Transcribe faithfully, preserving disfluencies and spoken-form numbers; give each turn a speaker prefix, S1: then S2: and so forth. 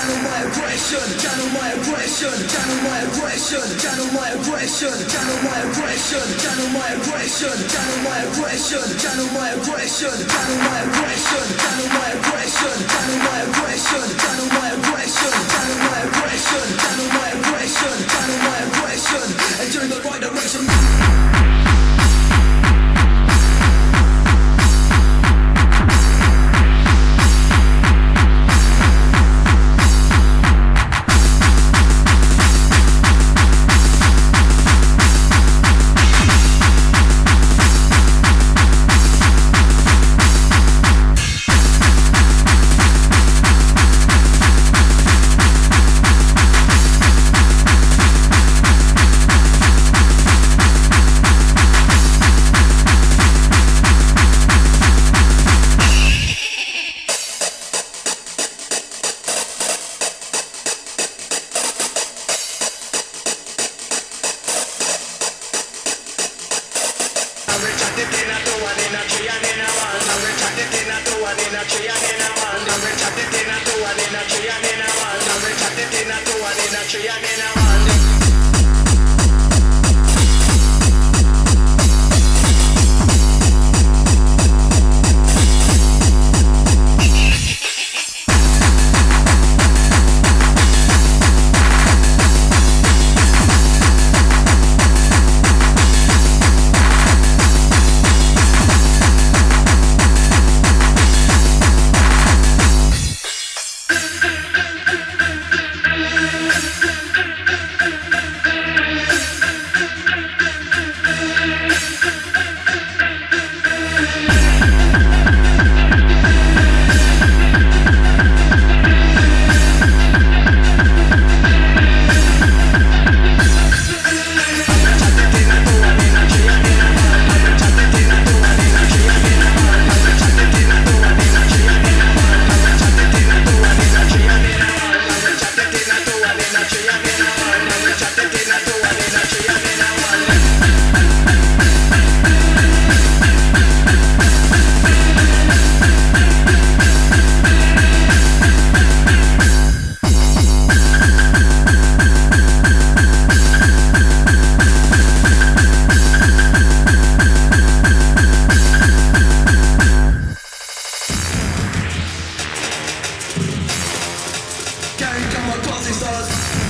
S1: channel my aggression, channel my aggression, channel my aggression, channel my aggression, channel my aggression, channel my aggression, channel my aggression, channel my aggression, channel my aggression, channel my aggression, channel my aggression, channel my aggression, channel my aggression, channel my aggression, channel my aggression, enter in the right direction. Carry come my closing stars.